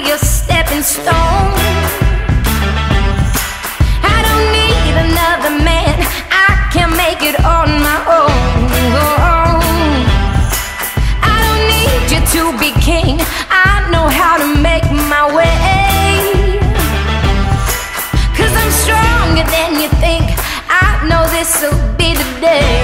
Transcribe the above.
a stepping stone. I don't need another man, I can make it on my own. I don't need you to be king, I know how to make my way. 'Cause I'm stronger than you think, I know this'll be the day.